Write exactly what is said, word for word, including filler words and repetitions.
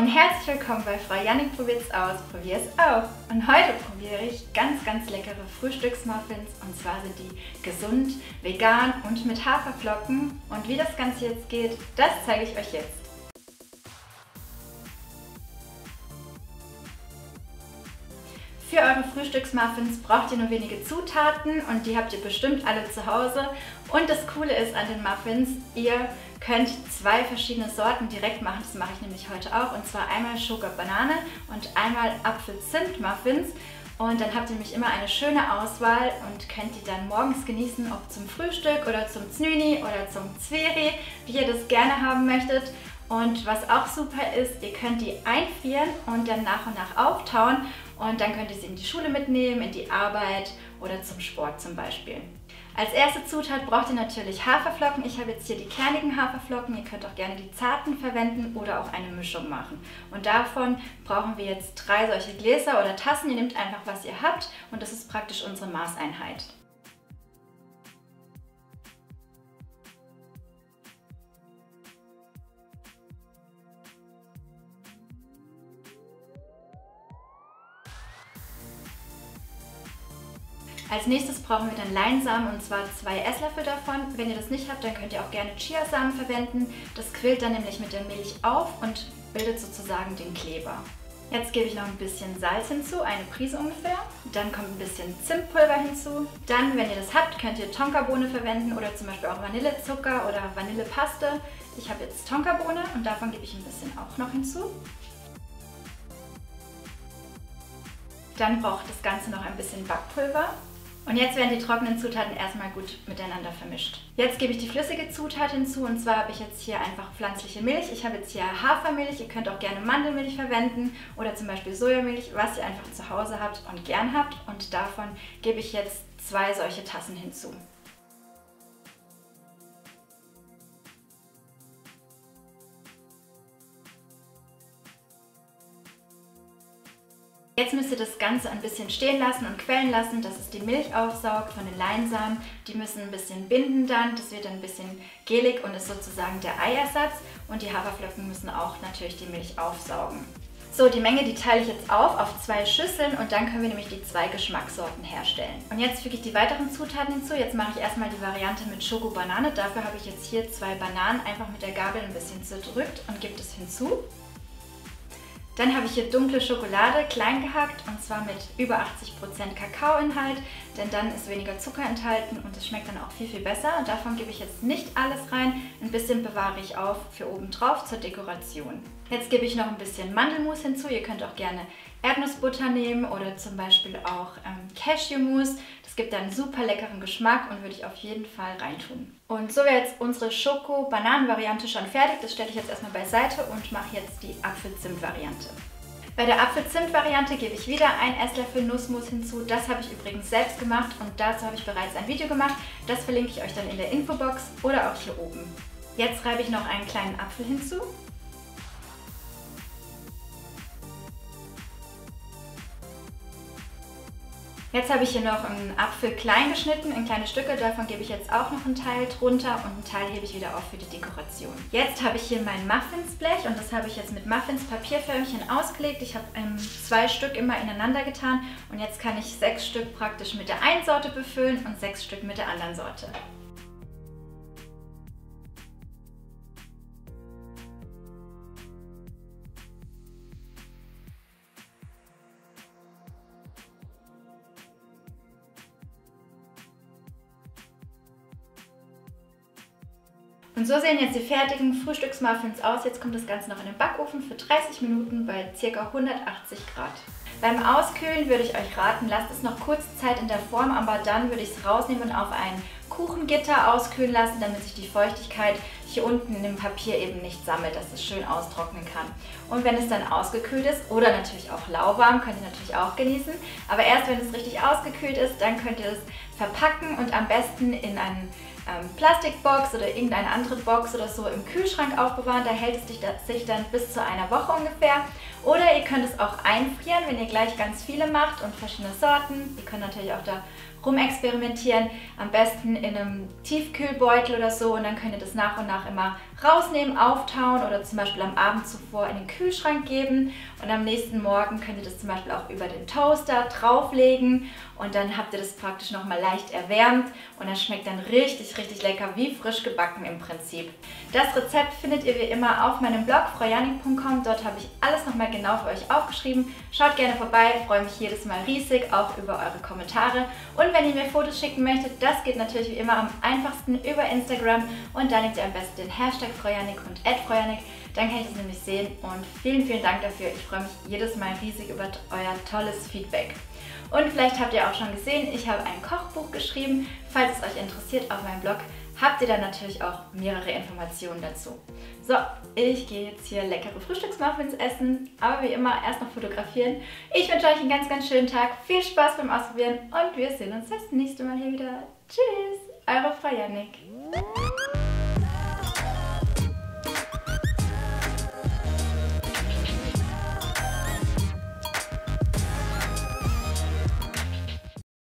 und herzlich willkommen bei Frau Jannik probiert's aus, probier es auch. Und heute probiere ich ganz, ganz leckere Frühstücksmuffins und zwar sind die gesund, vegan und mit Haferflocken. Und wie das Ganze jetzt geht, das zeige ich euch jetzt. Für eure Frühstücksmuffins braucht ihr nur wenige Zutaten und die habt ihr bestimmt alle zu Hause. Und das Coole ist an den Muffins, ihr könnt zwei verschiedene Sorten direkt machen. Das mache ich nämlich heute auch. Und zwar einmal Schoko-Banane und einmal Apfel-Zimt-Muffins. Und dann habt ihr nämlich immer eine schöne Auswahl und könnt die dann morgens genießen, ob zum Frühstück oder zum Znüni oder zum Zveri, wie ihr das gerne haben möchtet. Und was auch super ist, ihr könnt die einfrieren und dann nach und nach auftauen und dann könnt ihr sie in die Schule mitnehmen, in die Arbeit oder zum Sport zum Beispiel. Als erste Zutat braucht ihr natürlich Haferflocken. Ich habe jetzt hier die kernigen Haferflocken. Ihr könnt auch gerne die zarten verwenden oder auch eine Mischung machen. Und davon brauchen wir jetzt drei solche Gläser oder Tassen. Ihr nehmt einfach, was ihr habt und das ist praktisch unsere Maßeinheit. Als nächstes brauchen wir dann Leinsamen und zwar zwei Esslöffel davon. Wenn ihr das nicht habt, dann könnt ihr auch gerne Chiasamen verwenden. Das quillt dann nämlich mit der Milch auf und bildet sozusagen den Kleber. Jetzt gebe ich noch ein bisschen Salz hinzu, eine Prise ungefähr. Dann kommt ein bisschen Zimtpulver hinzu. Dann, wenn ihr das habt, könnt ihr Tonkabohne verwenden oder zum Beispiel auch Vanillezucker oder Vanillepaste. Ich habe jetzt Tonkabohne und davon gebe ich ein bisschen auch noch hinzu. Dann braucht das Ganze noch ein bisschen Backpulver. Und jetzt werden die trockenen Zutaten erstmal gut miteinander vermischt. Jetzt gebe ich die flüssige Zutat hinzu und zwar habe ich jetzt hier einfach pflanzliche Milch. Ich habe jetzt hier Hafermilch, ihr könnt auch gerne Mandelmilch verwenden oder zum Beispiel Sojamilch, was ihr einfach zu Hause habt und gern habt. Und davon gebe ich jetzt zwei solche Tassen hinzu. Jetzt müsst ihr das Ganze ein bisschen stehen lassen und quellen lassen, dass es die Milch aufsaugt von den Leinsamen. Die müssen ein bisschen binden dann, das wird dann ein bisschen gelig und ist sozusagen der Eiersatz. Und die Haferflocken müssen auch natürlich die Milch aufsaugen. So, die Menge, die teile ich jetzt auf auf zwei Schüsseln und dann können wir nämlich die zwei Geschmackssorten herstellen. Und jetzt füge ich die weiteren Zutaten hinzu. Jetzt mache ich erstmal die Variante mit Schoko-Banane. Dafür habe ich jetzt hier zwei Bananen einfach mit der Gabel ein bisschen zerdrückt und gebe es hinzu. Dann habe ich hier dunkle Schokolade, klein gehackt und zwar mit über achtzig Prozent Kakaoinhalt, denn dann ist weniger Zucker enthalten und es schmeckt dann auch viel, viel besser. Und davon gebe ich jetzt nicht alles rein, ein bisschen bewahre ich auf für oben drauf zur Dekoration. Jetzt gebe ich noch ein bisschen Mandelmus hinzu, ihr könnt auch gerne Erdnussbutter nehmen oder zum Beispiel auch ähm, Cashewmus. Das gibt dann einen super leckeren Geschmack und würde ich auf jeden Fall reintun. Und so wäre jetzt unsere Schoko-Bananen-Variante schon fertig. Das stelle ich jetzt erstmal beiseite und mache jetzt die Apfel-Zimt-Variante. Bei der Apfel-Zimt-Variante gebe ich wieder einen Esslöffel Nussmus hinzu. Das habe ich übrigens selbst gemacht und dazu habe ich bereits ein Video gemacht. Das verlinke ich euch dann in der Infobox oder auch hier oben. Jetzt reibe ich noch einen kleinen Apfel hinzu. Jetzt habe ich hier noch einen Apfel klein geschnitten in kleine Stücke, davon gebe ich jetzt auch noch einen Teil drunter und einen Teil hebe ich wieder auf für die Dekoration. Jetzt habe ich hier mein Muffinsblech und das habe ich jetzt mit Muffins Papierförmchen ausgelegt. Ich habe ähm, zwei Stück immer ineinander getan und jetzt kann ich sechs Stück praktisch mit der einen Sorte befüllen und sechs Stück mit der anderen Sorte. Und so sehen jetzt die fertigen Frühstücksmuffins aus. Jetzt kommt das Ganze noch in den Backofen für dreißig Minuten bei ca. hundertachtzig Grad. Beim Auskühlen würde ich euch raten, lasst es noch kurze Zeit in der Form, aber dann würde ich es rausnehmen und auf ein Kuchengitter auskühlen lassen, damit sich die Feuchtigkeit hier unten in dem Papier eben nicht sammelt, dass es schön austrocknen kann. Und wenn es dann ausgekühlt ist oder natürlich auch lauwarm, könnt ihr natürlich auch genießen, aber erst wenn es richtig ausgekühlt ist, dann könnt ihr es verpacken und am besten in einen ähm, Plastikbox oder irgendeine andere Box oder so im Kühlschrank aufbewahren. Da hält es sich dann bis zu einer Woche ungefähr. Oder ihr könnt es auch einfrieren, wenn ihr gleich ganz viele macht und verschiedene Sorten. Ihr könnt natürlich auch da rumexperimentieren. Am besten in einem Tiefkühlbeutel oder so und dann könnt ihr das nach und nach immer rausnehmen, auftauen oder zum Beispiel am Abend zuvor in den Kühlschrank geben und am nächsten Morgen könnt ihr das zum Beispiel auch über den Toaster drauflegen und dann habt ihr das praktisch nochmal leicht erwärmt und das schmeckt dann richtig, richtig lecker, wie frisch gebacken im Prinzip. Das Rezept findet ihr wie immer auf meinem Blog frau jannik punkt com, dort habe ich alles nochmal genau für euch aufgeschrieben. Schaut gerne vorbei, ich freue mich jedes Mal riesig, auch über eure Kommentare und wenn ihr mir Fotos schicken möchtet, das geht natürlich wie immer am einfachsten über Instagram und da nehmt ihr am besten den Hashtag frau jannik und at frau jannik, dann kann ich das nämlich sehen und vielen, vielen Dank dafür. Ich freue mich jedes Mal riesig über euer tolles Feedback. Und vielleicht habt ihr auch schon gesehen, ich habe ein Kochbuch geschrieben. Falls es euch interessiert auf meinem Blog, habt ihr dann natürlich auch mehrere Informationen dazu. So, ich gehe jetzt hier leckere Frühstücksmuffins essen, aber wie immer erst noch fotografieren. Ich wünsche euch einen ganz, ganz schönen Tag, viel Spaß beim Ausprobieren und wir sehen uns das nächste Mal hier wieder. Tschüss, eure Frau Jannik.